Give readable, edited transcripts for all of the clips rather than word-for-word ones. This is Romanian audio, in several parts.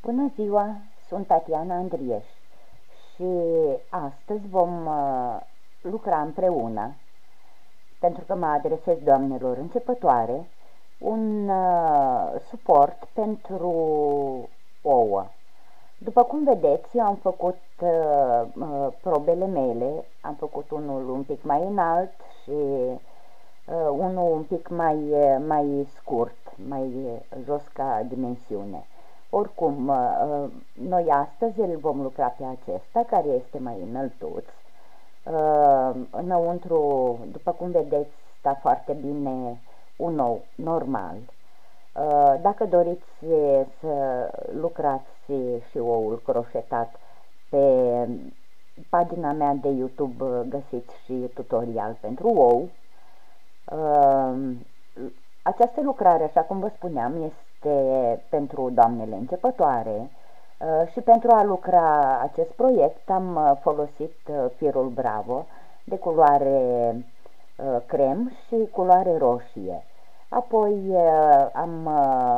Bună ziua, sunt Tatiana Andrieș și astăzi vom lucra împreună, pentru că mă adresez doamnelor începătoare, un suport pentru ouă. După cum vedeți, eu am făcut probele mele, am făcut unul un pic mai înalt și unul un pic mai scurt, mai jos ca dimensiune. Oricum, noi astăzi îl vom lucra pe acesta, care este mai înăltuț. Înăuntru, după cum vedeți, sta foarte bine un ou normal. Dacă doriți să lucrați și oul croșetat, pe pagina mea de YouTube găsiți și tutorial pentru ou. Această lucrare, așa cum vă spuneam, este pentru doamnele începătoare și pentru a lucra acest proiect am folosit firul Bravo de culoare crem și culoare roșie. Apoi am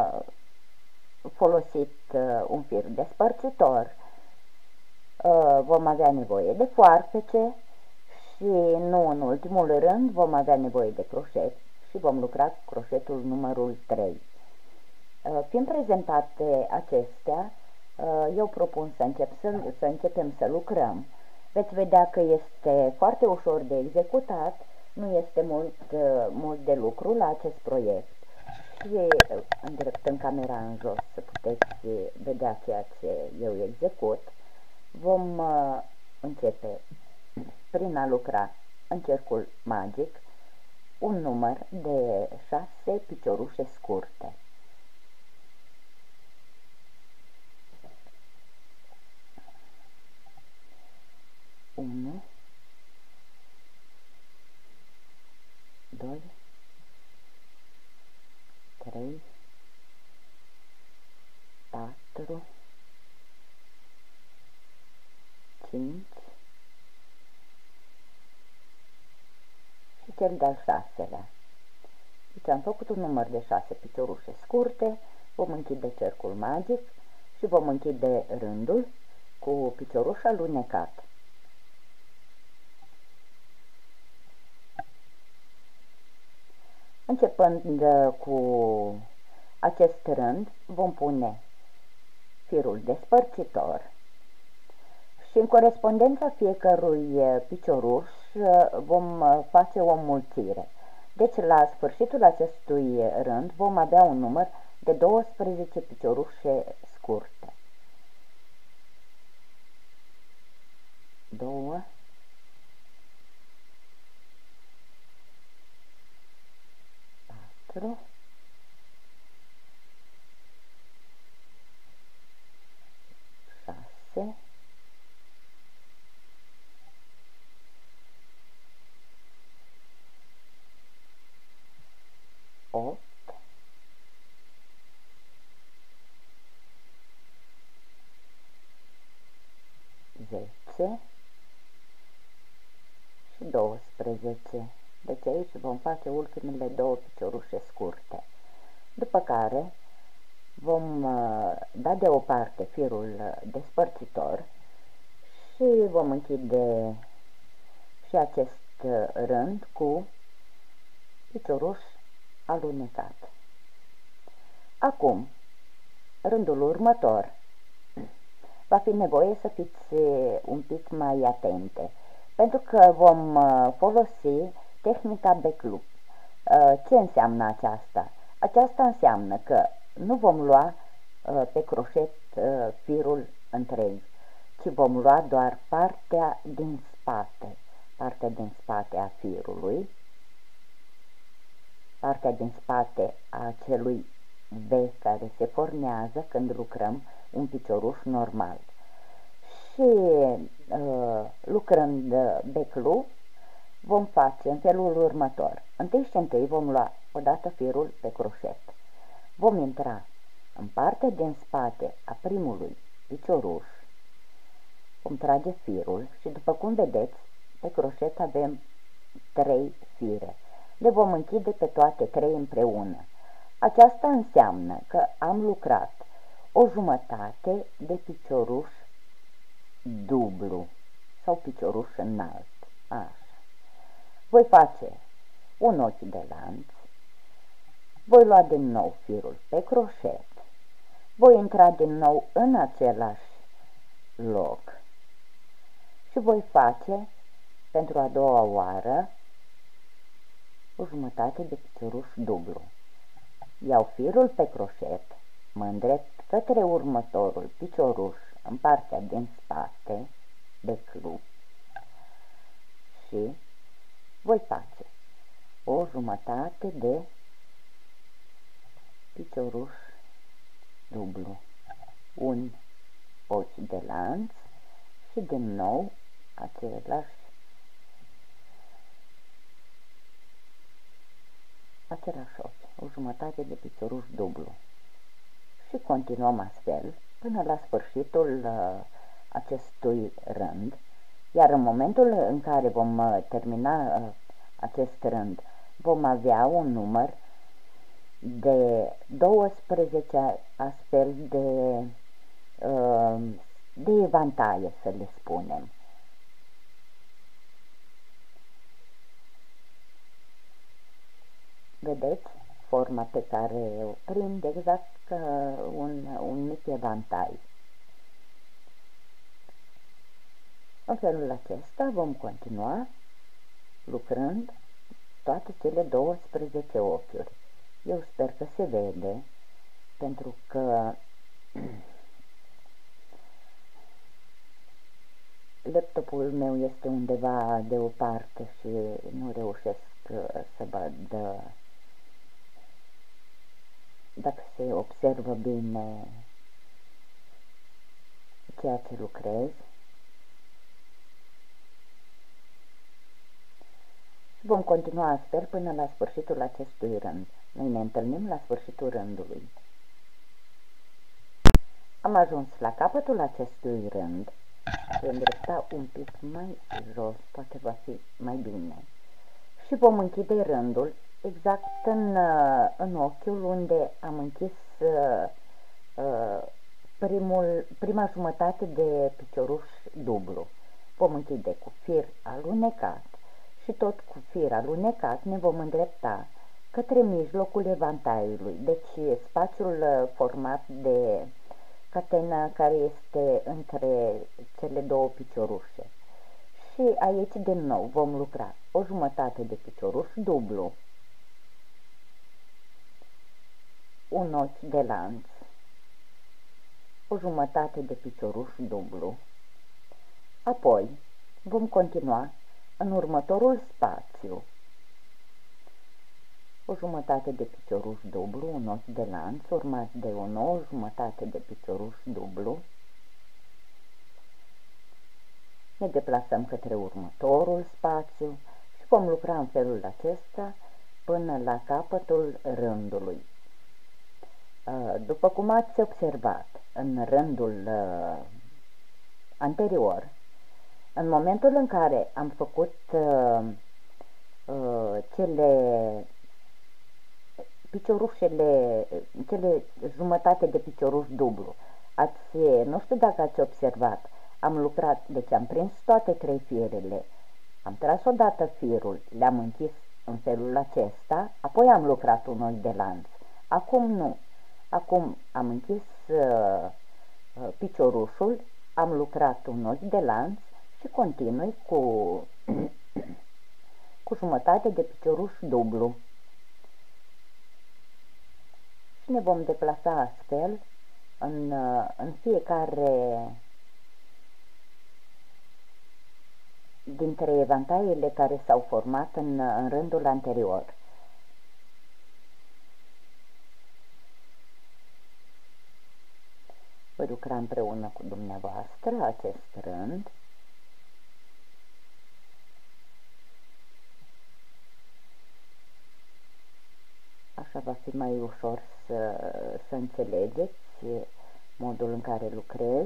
folosit un fir despărțitor, vom avea nevoie de foarfece și, nu în ultimul rând, vom avea nevoie de croșet și vom lucra cu croșetul numărul 3. Fiind prezentate acestea, eu propun să începem să lucrăm. Veți vedea că este foarte ușor de executat, nu este mult de lucru la acest proiect. Și îndreptăm camera în jos să puteți vedea ceea ce eu execut. Vom începe prin a lucra în cercul magic un număr de 6 piciorușe scurte. Unu, 2, 3, 4, 5 și cel de-al 6-lea. Deci am făcut un număr de 6 piciorușe scurte, vom închide cercul magic și vom închide rândul cu picioruș alunecat. Începând cu acest rând, vom pune firul despărțitor și în corespondența fiecărui picioruș vom face o înmulțire. Deci la sfârșitul acestui rând vom avea un număr de 12 piciorușe scurte. 2, 4, 6, 8, 10 și 12. Deci aici vom face ultimele 2 piciorușe scurte. După care vom da deoparte firul despărțitor și vom închide și acest rând cu picioruș alunecat. Acum, rândul următor, va fi nevoie să fiți un pic mai atente, pentru că vom folosi tehnica backloop. Ce înseamnă aceasta? Aceasta înseamnă că nu vom lua pe croșet firul întreg, ci vom lua doar partea din spate a firului, partea din spate a acelui V care se formează când lucrăm un picioruș normal. Și lucrând backloop vom face în felul următor. Întâi și întâi vom lua odată firul pe croșet. Vom intra în partea din spate a primului picioruș, vom trage firul și, după cum vedeți, pe croșet avem 3 fire. Le vom închide pe toate 3 împreună. Aceasta înseamnă că am lucrat o jumătate de picioruș dublu sau picioruș înalt, așa. Voi face un ochi de lanț, voi lua din nou firul pe croșet, voi intra din nou în același loc și voi face pentru a doua oară o jumătate de picioruș dublu. Iau firul pe croșet, mă îndrept către următorul picioruș în partea din spate de club și voi face o jumătate de picioruș dublu, un ochi de lanț și din nou același ochi, o jumătate de picioruș dublu. Și continuăm astfel până la sfârșitul acestui rând, iar în momentul în care vom termina acest rând, vom avea un număr de 12 astfel de evantaie, să le spunem. Vedeți forma pe care o prind exact ca un mic evantai. În felul acesta vom continua lucrând toate cele 12 ochiuri. Eu sper că se vede, pentru că laptopul meu este undeva deoparte și nu reușesc să văd dacă se observă bine ceea ce lucrez. Și vom continua astfel până la sfârșitul acestui rând. Noi ne întâlnim la sfârșitul rândului. Am ajuns la capătul acestui rând. Voi îndrepta un pic mai jos, poate va fi mai bine. Și vom închide rândul exact în ochiul unde am închis prima jumătate de picioruș dublu. Vom închide cu fir alunecat și tot cu fir alunecat ne vom îndrepta către mijlocul evantaiului, deci spațiul format de catena care este între cele două piciorușe. Și aici din nou vom lucra o jumătate de picioruș dublu, un ochi de lanț, o jumătate de picioruș dublu. Apoi vom continua în următorul spațiu o jumătate de picioruș dublu, un ochi de lanț, urmat de o nouă jumătate de picioruș dublu. Ne deplasăm către următorul spațiu și vom lucra în felul acesta până la capătul rândului. După cum ați observat în rândul anterior, în momentul în care am făcut cele jumătate de picioruș dublu, nu știu dacă ați observat, am lucrat, deci am prins toate trei firele, am tras odată firul, le-am închis în felul acesta, apoi am lucrat un ochi de lanț. Acum nu, acum am închis piciorușul, am lucrat un ochi de lanț și continui cu jumătate de picioruș dublu. Și ne vom deplasa astfel în fiecare dintre evantaiele care s-au format în rândul anterior. Voi lucra împreună cu dumneavoastră acest rând. Așa va fi mai ușor să înțelegeți modul în care lucrez.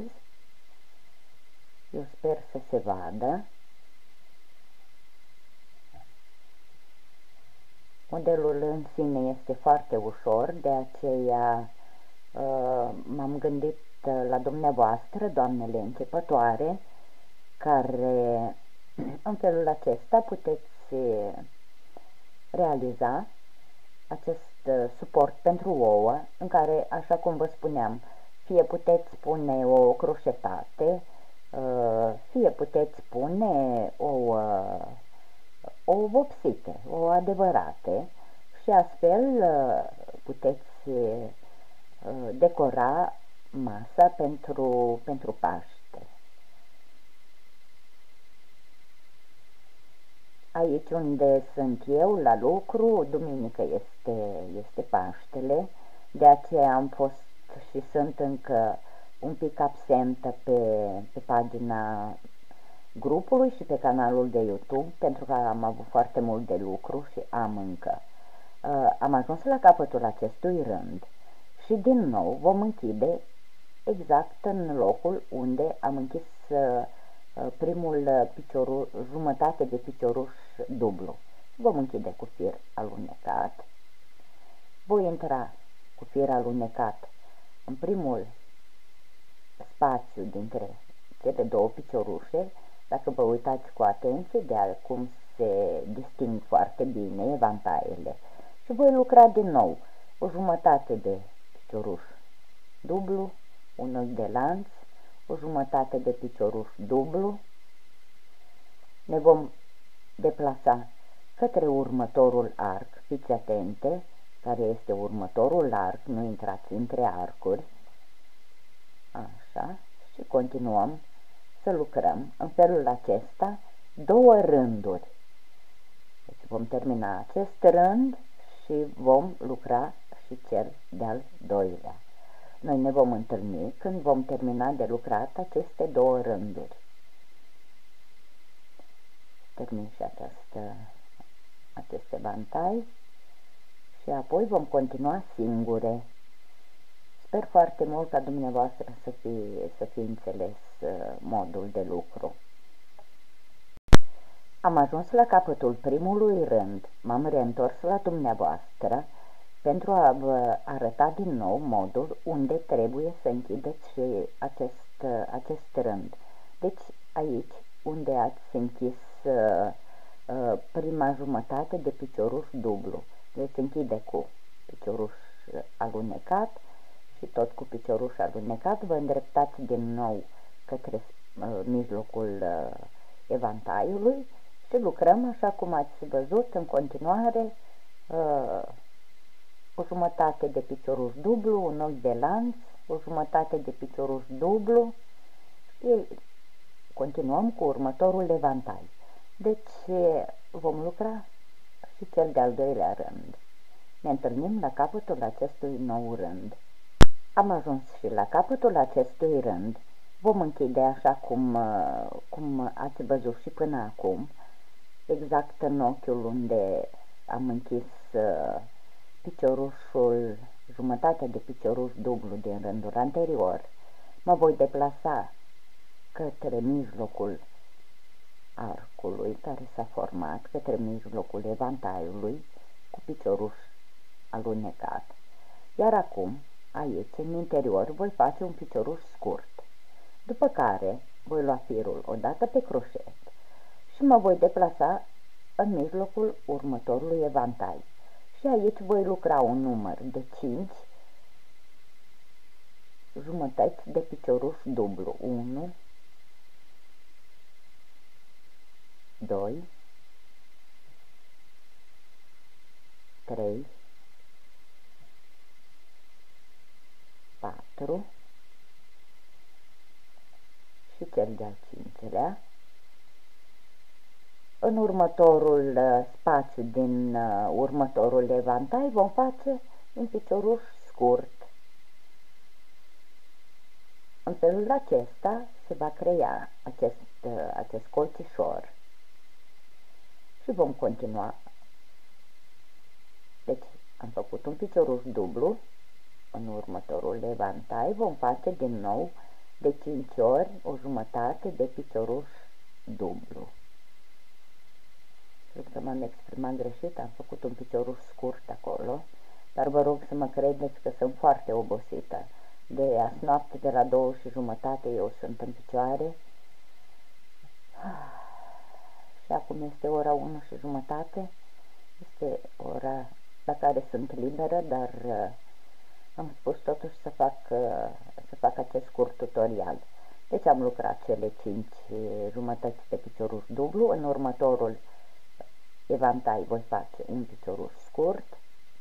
Eu sper să se vadă. Modelul în sine este foarte ușor, de aceea m-am gândit la dumneavoastră, doamnele începătoare, care în felul acesta puteți realiza acest suport pentru ouă, în care, așa cum vă spuneam, fie puteți pune o croșetate, fie puteți pune o vopsite, o adevărate, și astfel puteți decora masa pentru Paște. Aici unde sunt eu la lucru, duminică este Paștele, de aceea am fost și sunt încă un pic absentă pe pagina grupului și pe canalul de YouTube, pentru că am avut foarte mult de lucru și am încă. Am ajuns la capătul acestui rând și din nou vom închide exact în locul unde am închis primul picioruș, jumătate de picioruș dublu. Vom închide cu fir alunecat. Voi intra cu fir alunecat în primul spațiu dintre cele două piciorușe. Dacă vă uitați cu atenție, de cum se disting foarte bine evantaiele. Și voi lucra din nou o jumătate de picioruș dublu, un ochi de lanț, o jumătate de picioruș dublu. Ne vom deplasa către următorul arc. Fiți atente, care este următorul arc, nu intrați între arcuri. Așa, și continuăm să lucrăm în felul acesta două rânduri. Deci vom termina acest rând și vom lucra și cel de-al doilea. Noi ne vom întâlni când vom termina de lucrat aceste două rânduri. Termin și acest evantai și apoi vom continua singure. Sper foarte mult ca dumneavoastră să fi înțeles modul de lucru. Am ajuns la capătul primului rând. M-am reîntors la dumneavoastră pentru a vă arăta din nou modul unde trebuie să închideți și acest rând. Deci aici unde ați închis prima jumătate de picioruș dublu, veți închide cu picioruș alunecat și tot cu picioruș alunecat vă îndreptați din nou către mijlocul evantaiului și lucrăm așa cum ați văzut în continuare, o jumătate de picioruș dublu, un ochi de lanț, o jumătate de picioruș dublu și continuăm cu următorul evantai. Deci vom lucra și cel de-al doilea rând. Ne întâlnim la capătul acestui nou rând. Am ajuns și la capătul acestui rând. Vom închide așa cum ați văzut și până acum, exact în ochiul unde am închis piciorușul, jumătatea de picioruș dublu din rândul anterior. Mă voi deplasa către mijlocul arcului care s-a format, către mijlocul evantaiului cu picioruș alunecat. Iar acum, aici, în interior, voi face un picioruș scurt, după care voi lua firul odată pe croșet și mă voi deplasa în mijlocul următorului evantai. Și aici voi lucra un număr de 5 jumătăți de picioruș dublu. 1, 2, 3, 4 și cel de-al cincilea. În următorul spațiu din următorul evantai vom face un picioruș scurt. În felul acesta se va crea acest colțișor și vom continua. Deci am făcut un picioruș dublu, în următorul evantai vom face din nou de 5 ori o jumătate de picioruș dublu. Cred că m-am exprimat greșit, am făcut un picioruș scurt acolo, dar vă rog să mă credeți că sunt foarte obosită. De azi noapte de la 2:30 eu sunt în picioare și acum este ora 1:30, este ora la care sunt liberă, dar am spus totuși să fac acest scurt tutorial. Deci am lucrat cele 5 jumătăți de picioruș dublu, în următorul evantai voi face un picioruș scurt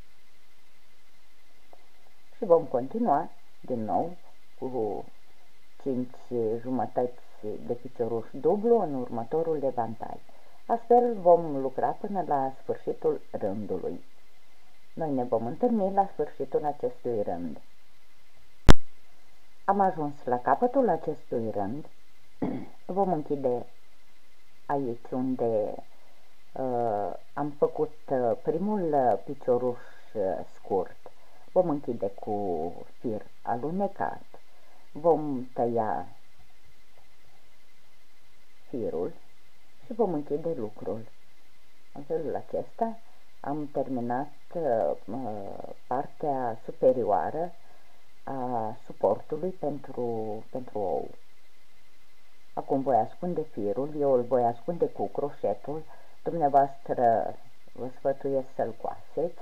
și vom continua din nou cu 5 jumătăți de picioruș dublu în următorul evantai. Astfel vom lucra până la sfârșitul rândului. Noi ne vom întâlni la sfârșitul acestui rând. Am ajuns la capătul acestui rând. Vom închide aici unde am făcut primul picioruș scurt. Vom închide cu fir alunecat. Vom tăia firul și vom închide lucrul. În felul acesta am terminat partea superioară a suportului pentru ou. Acum voi ascunde firul, eu îl voi ascunde cu croșetul, dumneavoastră vă sfătuiesc să-l coaseți.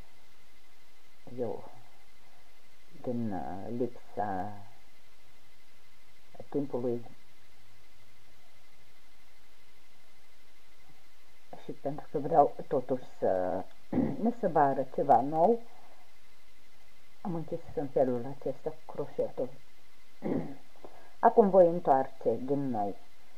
Eu, din lipsa timpului și pentru că vreau totuși să vă arăt ceva nou, am închis în felul acesta croșetul. Acum voi întoarce din nou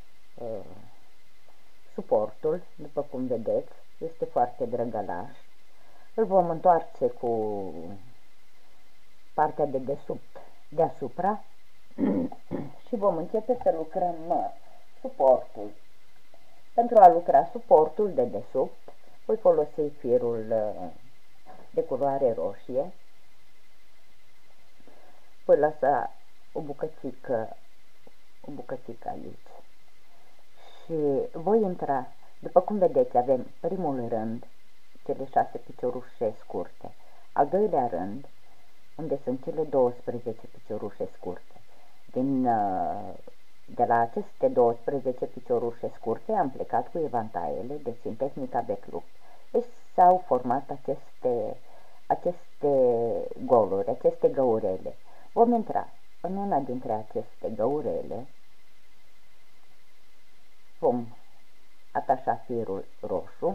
suportul, după cum vedeți, este foarte drăgălaș. Îl vom întoarce cu partea de deasupra și vom începe să lucrăm suportul. Pentru a lucra suportul de desubt, voi folosi firul de culoare roșie, voi lăsa o bucățică aici și voi intra, după cum vedeți, avem primul rând, cele 6 piciorușe scurte, al doilea rând, unde sunt cele 12 piciorușe scurte. De la aceste 12 piciorușe scurte am plecat cu evantaiele, deci în tehnica backloop. Deci s-au format aceste goluri, aceste găurele. Vom intra în una dintre aceste găurele, vom atașa firul roșu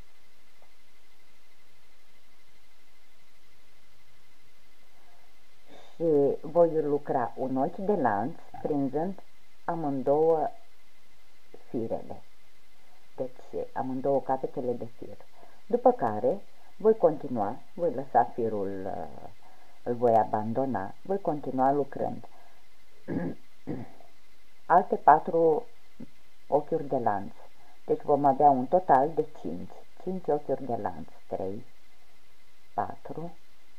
și voi lucra un ochi de lanț prinzând amândouă firele, deci amândouă capetele de fir. După care voi continua, voi lăsa firul, îl voi abandona, voi continua lucrând alte 4 ochiuri de lanț, deci vom avea un total de 5 ochiuri de lanț, 3, 4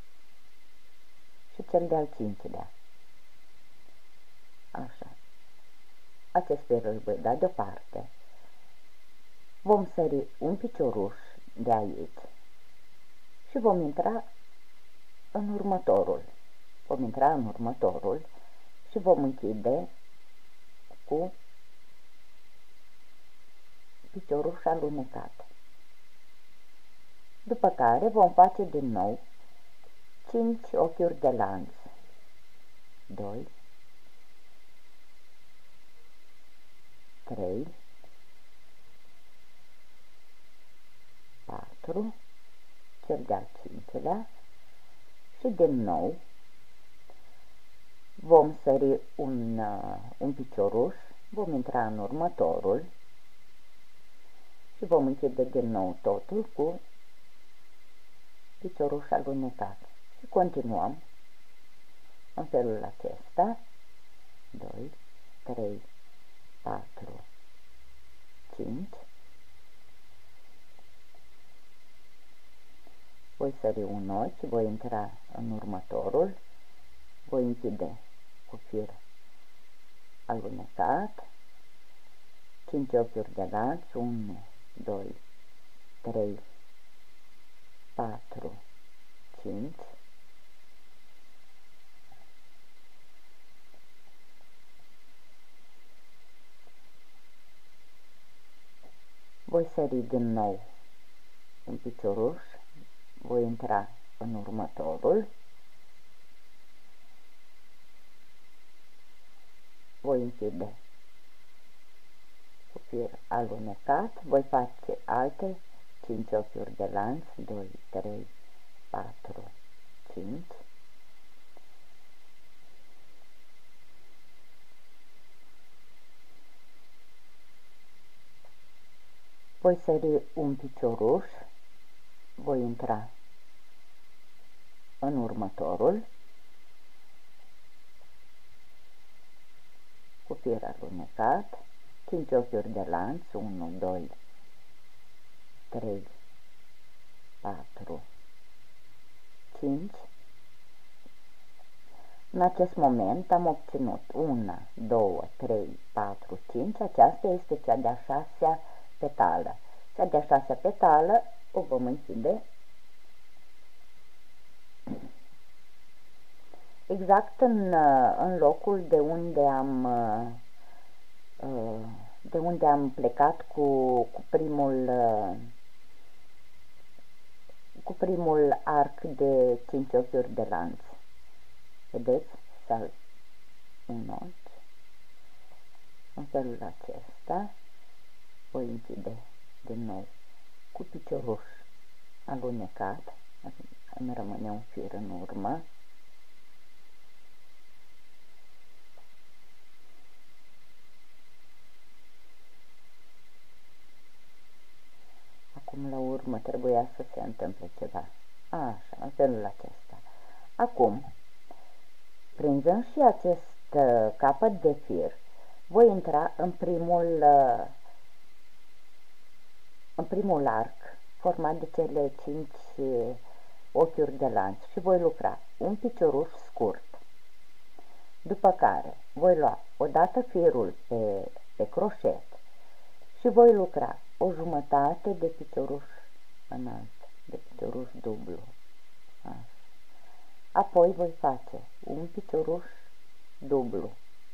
și cel de-al 5-lea. Așa. Acest fir îl voi da deoparte. Vom sări un picioruș de aici și vom intra în următorul. Vom intra în următorul și vom închide cu picioruș alunecat. După care vom face din nou 5 ochiuri de lanț. 2, 3, 4, cel de-al 5-lea și din nou vom sări un picioruș, vom intra în următorul și vom închide din nou totul cu picioruș alunecat și continuăm în felul acesta. 2, 3, 4, 5. Voi sări un ochi, voi intra în următorul, voi închide cu fir alunecat, 5 ochiuri de lanț, 1, 2, 3, 4, 5 5, voi sări din nou un picioruș, voi intra în următorul, voi închide cu fir alunecat, voi face alte 5 ochiuri de lanț, 2, 3, 4, 5, voi sări un picioruș, voi intra în următorul, cu fir alunecat, 5 ochiuri de lanț, 1, 2, 3, 4, 5. În acest moment am obținut 1, 2, 3, 4, 5. Aceasta este cea de-a 6-a petală. Cea de-a 6-a petală o vom închide exact în locul de unde am plecat cu primul arc de 5 ochiuri de lanț. Vedeți? Sau un ochi. În felul acesta voi închide din nou cu picioruș alunecat, îmi rămâne un fir în urmă. Acum la urmă trebuia să se întâmple ceva. Așa, în felul acesta. Acum, prinzând și acest capăt de fir, voi intra în primul arc format de cele 5 ochiuri de lanț și voi lucra un picioruș scurt. După care voi lua odată firul pe croșet și voi lucra o jumătate de picioruș înalt, de picioruș dublu. Așa. Apoi voi face un picioruș dublu.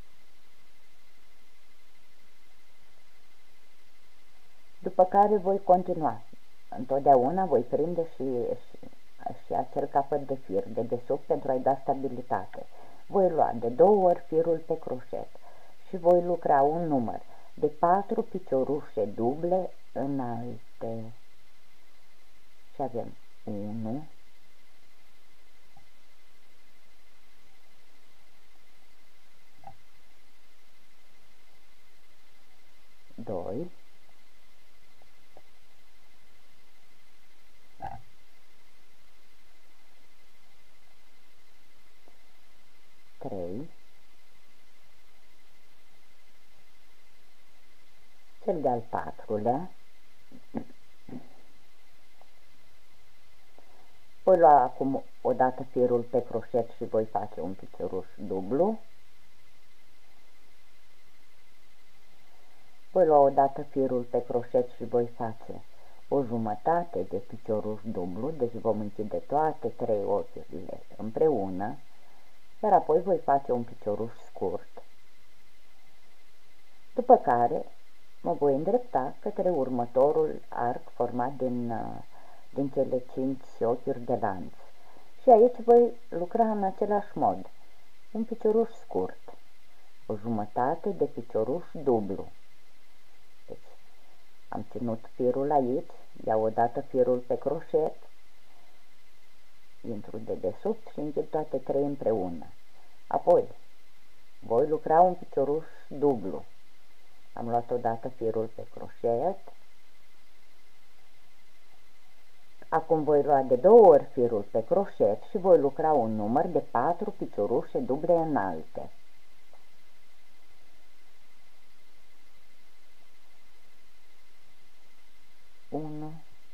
După care voi continua. Întotdeauna voi prinde și acel capăt de fir de desubt pentru a-i da stabilitate. Voi lua de 2 ori firul pe croșet și voi lucra un număr de 4 piciorușe duble înalte. Și avem 1, 2, 3, cel de-al 4-lea, voi lua acum odată firul pe croșet și voi face un picioruș dublu, voi lua odată firul pe croșet și voi face o jumătate de picioruș dublu, deci vom închide toate 3 ochiurile împreună, iar apoi voi face un picioruș scurt, după care mă voi îndrepta către următorul arc format din cele 5 ochiuri de lanț. Și aici voi lucra în același mod, un picioruș scurt, o jumătate de picioruș dublu. Deci, am ținut firul aici, iau odată firul pe croșet, intru de desubt și închid toate 3 împreună. Apoi, voi lucra un picioruș dublu. Am luat odată firul pe croșet. Acum voi lua de 2 ori firul pe croșet și voi lucra un număr de 4 piciorușe duble înalte. Unu,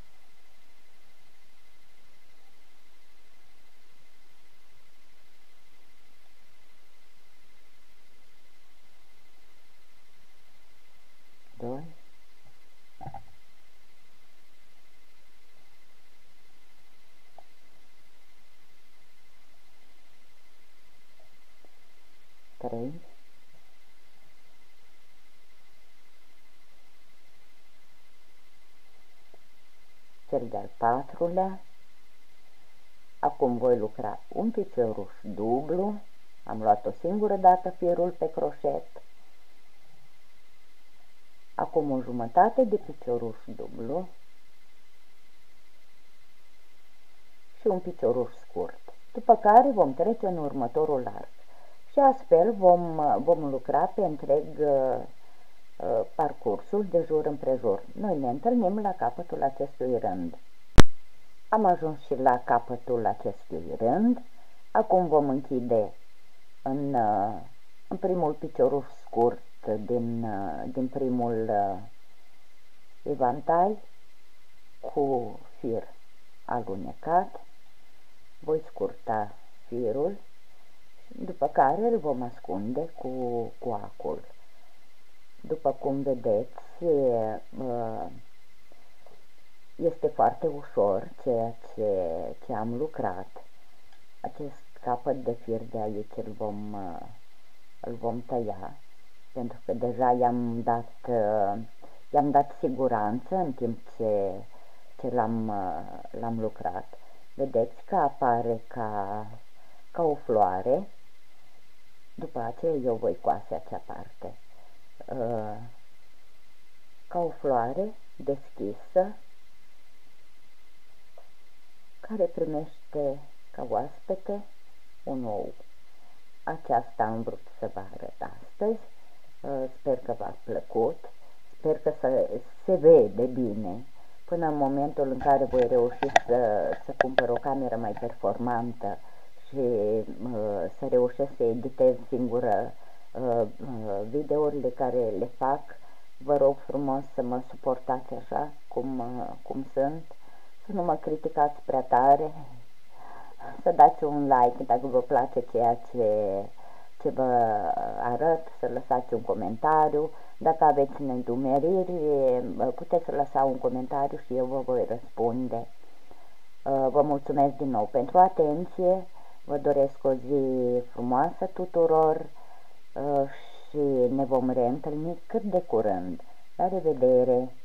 2, 3, cel de-al 4-lea. Acum voi lucra un picioruș dublu, am luat o singură dată firul pe croșet. Acum o jumătate de picioruș dublu și un picioruș scurt, după care vom trece în următorul arc și astfel vom lucra pe întreg parcursul de jur împrejur. Noi ne întâlnim la capătul acestui rând. Am ajuns și la capătul acestui rând. Acum vom închide în primul picioruș scurt din primul evantai cu fir alunecat. Voi scurta firul, după care îl vom ascunde cu coacul. După cum vedeți, este foarte ușor ceea ce am lucrat. Acest capăt de fir de aici îl vom tăia, pentru că deja i-am dat siguranță în timp ce l-am lucrat. Vedeți că apare ca o floare, după aceea eu voi coase acea parte. Ca o floare deschisă, care primește ca oaspete un ou. Aceasta am vrut să vă arăt astăzi. Sper că v-a plăcut, sper că se vede bine până în momentul în care voi reuși să cumpăr o cameră mai performantă și să reușesc să editez singură videourile care le fac. Vă rog frumos să mă suportați așa cum sunt, să nu mă criticați prea tare, să dați un like dacă vă place ceea ce vă arăt, să lăsați un comentariu. Dacă aveți nedumeriri, puteți să lăsa un comentariu și eu vă voi răspunde. Vă mulțumesc din nou pentru atenție, vă doresc o zi frumoasă tuturor și ne vom reîntâlni cât de curând. La revedere!